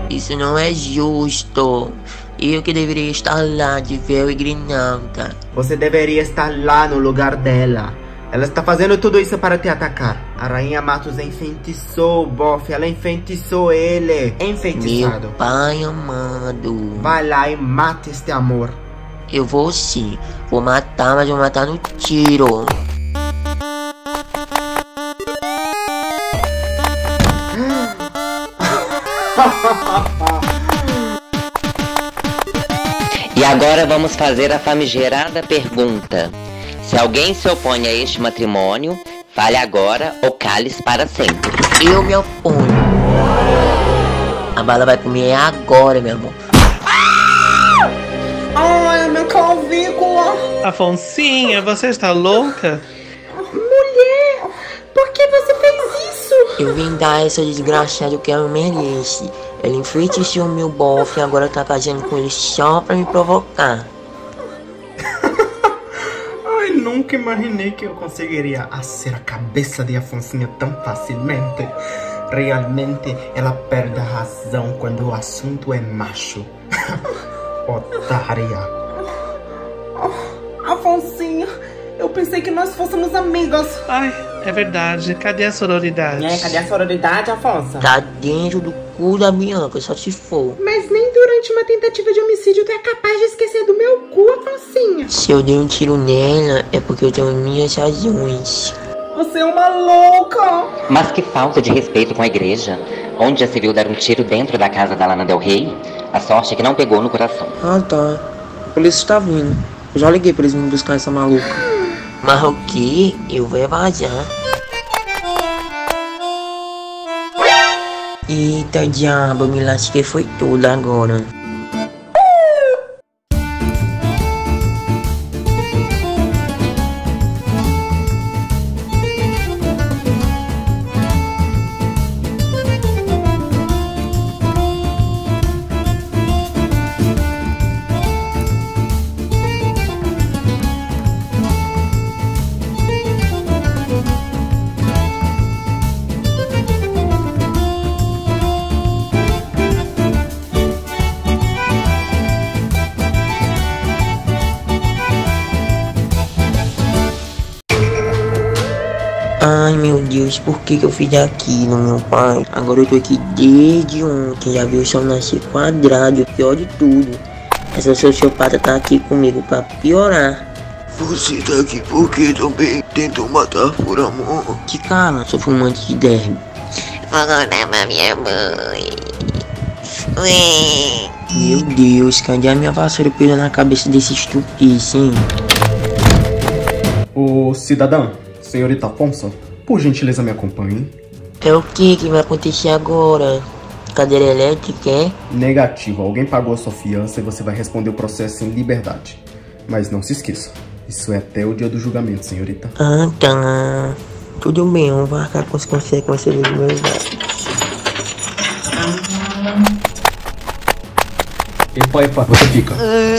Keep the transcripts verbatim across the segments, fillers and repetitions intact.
Isso não é justo. Eu que deveria estar lá de véu e grinalda. Você deveria estar lá no lugar dela. Ela está fazendo tudo isso para te atacar. A Rainha Matos enfeitiçou o bofe. Ela enfeitiçou ele. Enfeitiçado. Meu pai amado. Vai lá e mate este amor. Eu vou sim. Vou matar, mas vou matar no tiro. E agora vamos fazer a famigerada pergunta. Se alguém se opõe a este matrimônio, fale agora ou cale-se para sempre. Eu me oponho. A bala vai comer agora, meu amor. Ai, minha clavícula. Afonsinha, você está louca? Mulher, por que você fez isso? Eu vim dar essa desgraçada que ela merece. Ela enfeitiçou meu bofe e agora tá casando com ele só pra me provocar. Ai, nunca imaginei que eu conseguiria ser a cabeça de Afonsinha tão facilmente. Realmente, ela perde a razão quando o assunto é macho. Otária. Oh, Afonsinho, eu pensei que nós fôssemos amigas. Ai, é verdade. Cadê a sororidade? É, cadê a sororidade, Afonso? Tá dentro do cu da Bianca, só se for. Mas nem durante uma tentativa de homicídio tu é capaz de esquecer do meu cu, Afonsinha. Se eu dei um tiro nela, é porque eu tenho minhas razões. Você é uma louca. Mas que falta de respeito com a igreja. Onde já se viu dar um tiro dentro da casa da Lana Del Rey? A sorte é que não pegou no coração. Ah, tá. A polícia está vindo. Eu já liguei pra eles me buscar essa maluca. Mas o que? Eu vou vazar. Eita diabo, me lasquei foi tudo agora. Ai meu Deus, por que que eu fiz aquilo, meu pai? Agora eu tô aqui desde ontem, já viu o sol nascer quadrado, pior de tudo. Essa sociopata tá aqui comigo pra piorar. Você tá aqui porque também tentou matar por amor. Que cara, sou fumante de derby. Vou contar pra minha mãe. Ué. Meu Deus, cadê a minha vassoura pela na cabeça desse estupiço, hein? Ô cidadão, senhorita Afonso, por gentileza me acompanhe. É o que que vai acontecer agora? Cadeira elétrica, é? Negativo, alguém pagou a sua fiança e você vai responder o processo em liberdade. Mas não se esqueça, isso é até o dia do julgamento, senhorita. Ah, tá. Tudo bem, vamos marcar com as consequências dos meus dados. Epa, epa, você fica.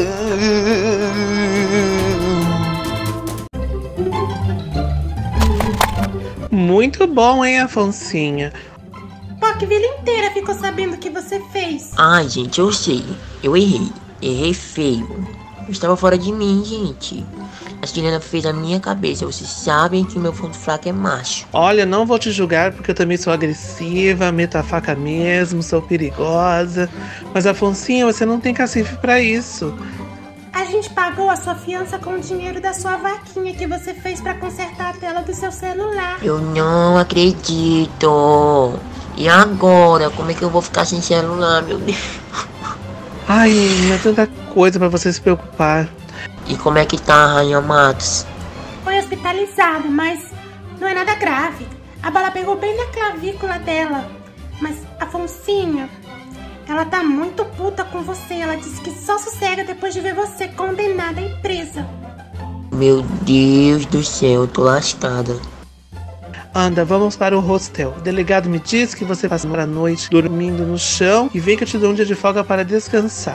Muito bom, hein, Afonsinha? Pô, que vila inteira ficou sabendo o que você fez. Ai, gente, eu sei. Eu errei. Errei feio. Eu estava fora de mim, gente. A Juliana fez a minha cabeça. Vocês sabem que o meu ponto fraco é macho. Olha, não vou te julgar porque eu também sou agressiva, meto a faca mesmo, sou perigosa. Mas, Afonsinha, você não tem cacife pra isso. A gente pagou a sua fiança com o dinheiro da sua vaquinha que você fez pra consertar a tela do seu celular. Eu não acredito. E agora? Como é que eu vou ficar sem celular, meu Deus? Ai, é tanta coisa pra você se preocupar. E como é que tá a Rainha Matos? Foi hospitalizado, mas não é nada grave. A bala pegou bem na clavícula dela. Mas, Afonsinha, ela tá muito puta com você. Ela disse que só sossega depois de ver você condenada e presa. Meu Deus do céu, eu tô lascada. Anda, vamos para o hostel. O delegado me disse que você passa a noite dormindo no chão e vem que eu te dou um dia de folga para descansar.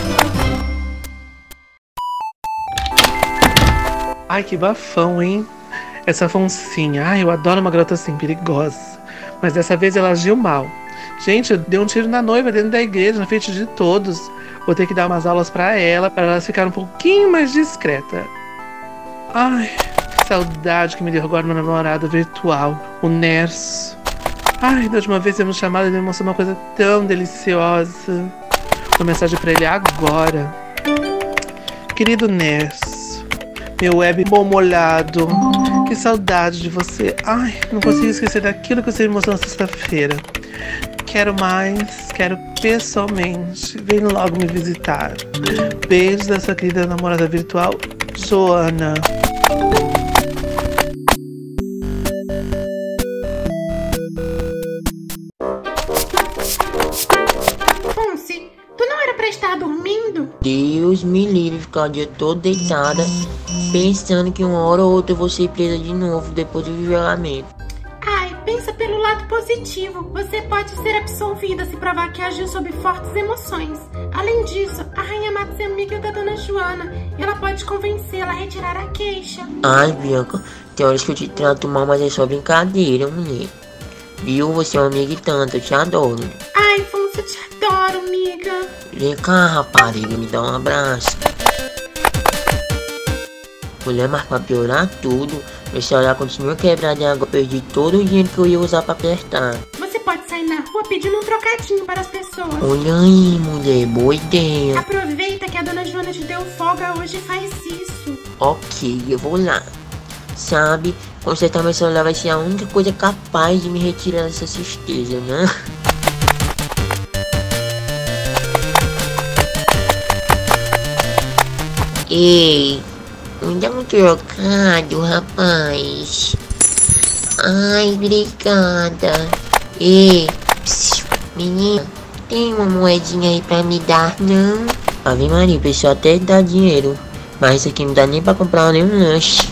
Ai, que bafão, hein? Essa Afonsinha. Ai, eu adoro uma garota assim, perigosa. Mas dessa vez ela agiu mal. Gente, eu dei um tiro na noiva dentro da igreja, na frente de todos. Vou ter que dar umas aulas pra ela, pra ela ficar um pouquinho mais discreta. Ai, que saudade que me deu agora meu namorado virtual, o Nerso. Ai, da última vez temos chamado, ele me mostrou uma coisa tão deliciosa. Vou mensagem pra ele agora. Querido Nerso, meu web molhado, que saudade de você. Ai, não consigo esquecer daquilo que você me mostrou na sexta-feira. Quero mais, quero pessoalmente. Vem logo me visitar. Beijos da sua querida namorada virtual, Joana. Fonse, tu não era pra estar dormindo? Deus me livre ficar o dia todo deitada, pensando que uma hora ou outra eu vou ser presa de novo depois do julgamento. Ai, pensa pelo lado positivo. Você pode ser absolvida se provar que agiu sob fortes emoções. Além disso, a Rainha Matos é amiga da Dona Joana e ela pode convencê-la a retirar a queixa. Ai, Bianca, tem horas que eu te trato mal, mas é só brincadeira, mulher. Viu? Você é uma amiga e tanto, eu te adoro. Ai, Fonse, eu te adoro, amiga. Vem cá, rapariga, me dá um abraço. Mulher, mas pra piorar tudo, meu celular continua quebrado e agora eu perdi todo o dinheiro que eu ia usar pra apertar. Você pode sair na rua pedindo um trocadinho para as pessoas. Olha aí, mulher, boa ideia. Aproveita que a Dona Joana te deu folga hoje e faz isso. Ok, eu vou lá. Sabe, consertar meu celular vai ser a única coisa capaz de me retirar dessa tristeza, né? Ei, me dá um trocado, rapaz. Ai, obrigada. Ei, psiu, menina, tem uma moedinha aí pra me dar, não? Ave Maria, o pessoal até dá dinheiro, mas isso aqui não dá nem pra comprar nenhum lanche.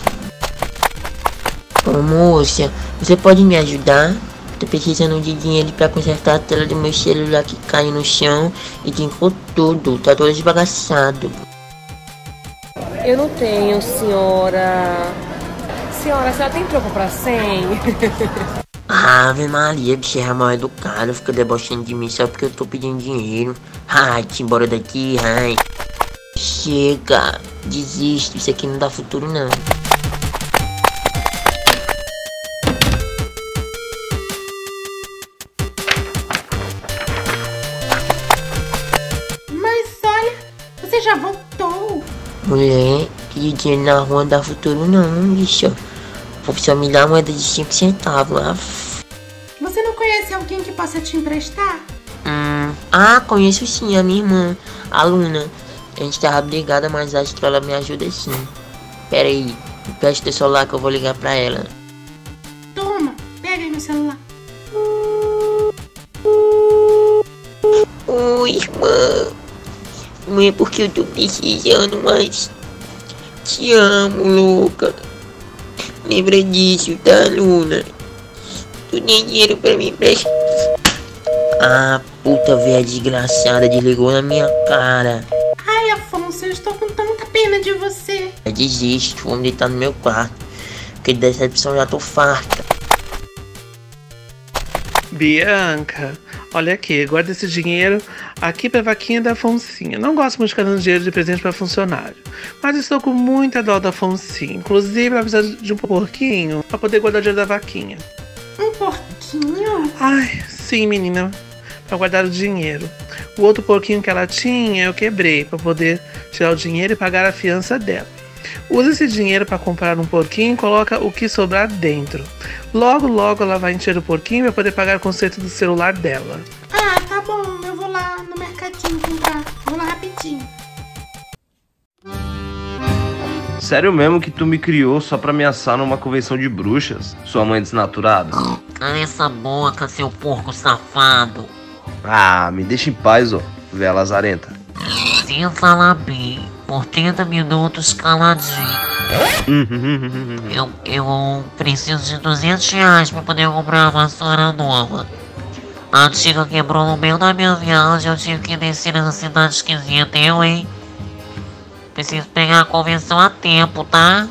Ô moça, você pode me ajudar? Tô precisando de dinheiro pra consertar a tela do meu celular que caiu no chão e trincou tudo, tá todo esbagaçado. Eu não tenho, senhora. Senhora, a senhora tem pra eu comprar cem? Ave Maria, bicho é mal educado, fica debochando de mim só porque eu tô pedindo dinheiro. Ai, te embora daqui, ai. Chega, desisto, isso aqui não dá futuro não. Mas olha, você já voltou. Mulher, que dinheiro na rua não dá futuro não, bicho. O professor me dá moeda de cinco centavos. Af. Você não conhece alguém que possa te emprestar? Hum, ah, conheço sim, a minha irmã, a Luna. A gente tava brigada, mas acho que ela me ajuda sim. Pera aí, preste teu celular que eu vou ligar pra ela. Toma, pega aí meu celular. Oi, irmã. Não é porque eu tô precisando, mas te amo, louca. Lembra disso, tá, Luna? Tu tem dinheiro pra mim emprestar? Ah, puta velha desgraçada, desligou na minha cara. Ai, Afonso, eu estou com tanta pena de você. Eu desisto, vou me deitar no meu quarto, porque de decepção já tô farta. Bianca, olha aqui, guarda esse dinheiro aqui pra vaquinha da Afonsinha. Não gosto muito de ficar dando dinheiro de presente pra funcionário, mas estou com muita dó da Afonsinha. Inclusive, ela precisa de um porquinho pra poder guardar o dinheiro da vaquinha. Um porquinho? Ai, sim, menina, pra guardar o dinheiro. O outro porquinho que ela tinha, eu quebrei pra poder tirar o dinheiro e pagar a fiança dela. Usa esse dinheiro para comprar um porquinho e coloca o que sobrar dentro. Logo, logo ela vai encher o porquinho para poder pagar o conserto do celular dela. Ah, tá bom. Eu vou lá no mercadinho comprar. Vou lá rapidinho. Sério mesmo que tu me criou só pra me assar numa convenção de bruxas? Sua mãe desnaturada? Cala essa boca, seu porco safado. Ah, me deixa em paz, ó, véia lazarenta. Sem falar bem, por trinta minutos caladinho. eu, eu preciso de duzentos reais pra poder comprar uma vassoura nova. A antiga quebrou no meio da minha viagem, eu tive que descer nessa cidade esquisita, eu, hein? Preciso pegar a convenção a tempo, tá?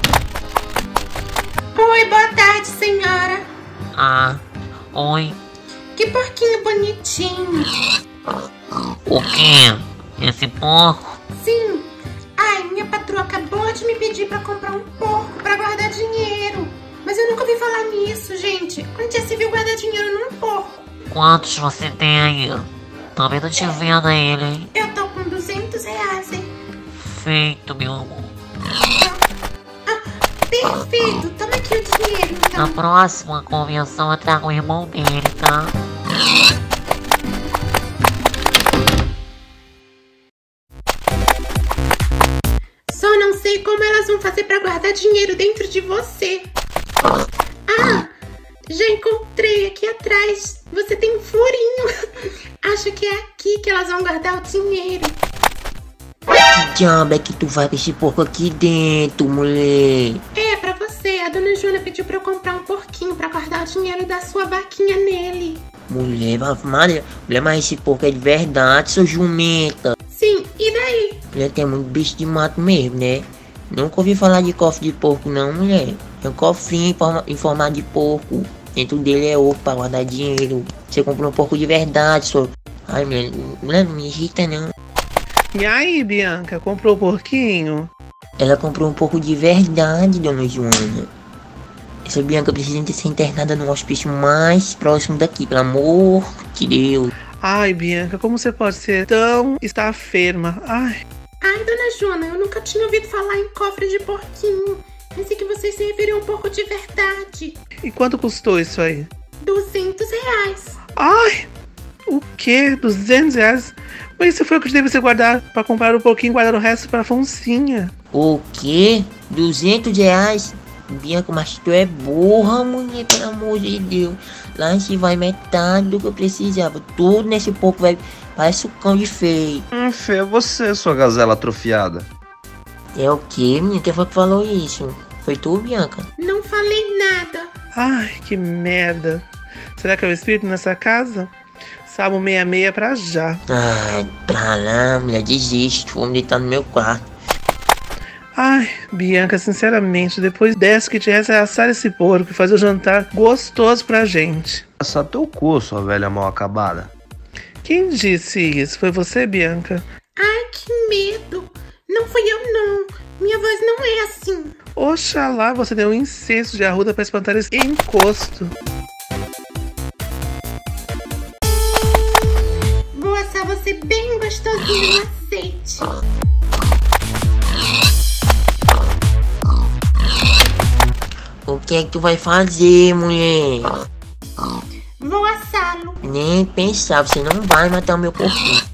Oi, boa tarde, senhora. Ah, oi. Que porquinho bonitinho. O quê? Esse porco? Sim. Ai, minha patroa acabou de me pedir pra comprar um porco pra guardar dinheiro. Mas eu nunca ouvi falar nisso, gente. Onde já se viu guardar dinheiro num porco? Quantos você tem aí? Também tô te vendo ele, hein? Eu tô com duzentos reais, hein? Feito, meu amor. Ah, perfeito. Toma aqui o dinheiro, então. Na próxima convenção eu trago o irmão dele, tá? Só não sei como elas vão fazer pra guardar dinheiro dentro de você. Ah, já encontrei aqui atrás. Você tem um furinho. Acho que é aqui que elas vão guardar o dinheiro. Que diabo é que tu vai com esse porco aqui dentro, mulher? É, pra você. A dona Joana pediu pra eu comprar um porquinho pra guardar o dinheiro da sua vaquinha nele. Mulher, Maria, mulher, mas esse porco é de verdade, seu jumenta. Sim, e daí? Mulher, tem muito bicho de mato mesmo, né? Nunca ouvi falar de cofre de porco não, mulher. É um cofrinho em, forma, em formato de porco. Dentro dele é ovo pra guardar dinheiro. Você comprou um porco de verdade, só. Ai, mulher, mulher, não me irrita não. E aí, Bianca, comprou o porquinho? Ela comprou um porco de verdade, dona Joana. Essa Bianca precisa de ser internada no hospício mais próximo daqui, pelo amor de Deus. Ai, Bianca, como você pode ser tão... está enferma? Ai. Ai, dona Joana, eu nunca tinha ouvido falar em cofre de porquinho. Pensei que vocês se referiam a um porco de verdade. E quanto custou isso aí? Duzentos reais. Ai, o quê? Duzentos reais? Mas isso foi o que deve ser guardar pra comprar um pouquinho e guardar o resto pra Afonsinha. O quê? Duzentos reais? Bianca, mas tu é burra, mulher, pelo amor de Deus. Lá se vai metade do que eu precisava. Tudo nesse porco vai... Parece um cão de feio. Hum, feio é você, sua gazela atrofiada. É o quê, menina? Quem foi que falou isso? Foi tu, Bianca? Não falei nada. Ai, que merda. Será que é o espírito nessa casa? Salmo sessenta e seis pra já. Ai, pra lá, mulher, desiste. Vou me deitar no meu quarto. Ai, Bianca, sinceramente, depois dessa que tivesse assar esse porco e fazer o jantar gostoso pra gente. Assar teu cu, sua velha mal acabada. Quem disse isso? Foi você, Bianca? Ai, que medo. Não fui eu, não. Minha voz não é assim. Oxalá você deu um incenso de arruda pra espantar esse encosto. Vou assar você bem gostosinho no azeite. O que é que tu vai fazer, mulher? Vou assá-lo. Nem pensar, você não vai matar o meu porquinho.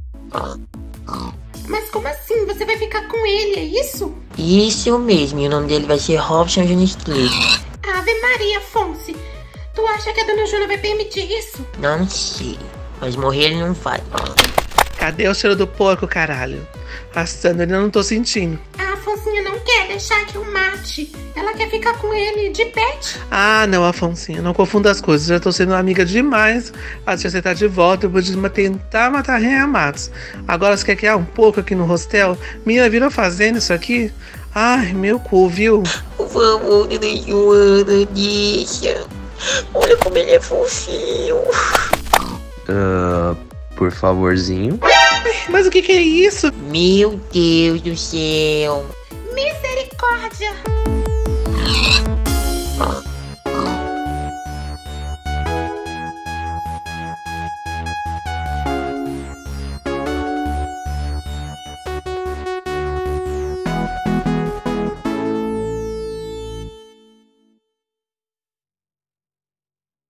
Mas como assim? Você vai ficar com ele, é isso? Isso mesmo, e o nome dele vai ser Robson Junior Street. Ave Maria, Afonso. Tu acha que a dona Juna vai permitir isso? Não sei, mas morrer ele não vai. Cadê o cheiro do porco, caralho? A Sandra, eu não tô sentindo. A Afonsinha não quer deixar que eu mate. Ela quer ficar com ele de pet. Ah, não, Afonsinha, não confunda as coisas. Já tô sendo amiga demais a te aceitar de volta. Eu vou tentar matar Rainha Matos. Agora você quer criar um pouco aqui no hostel? Minha virou fazendo isso aqui? Ai, meu cu, viu? Por favor, dona Joana, deixa. Olha como ele é fofinho. Uh, por favorzinho. Mas o que que é isso? Meu Deus do céu. Misericórdia.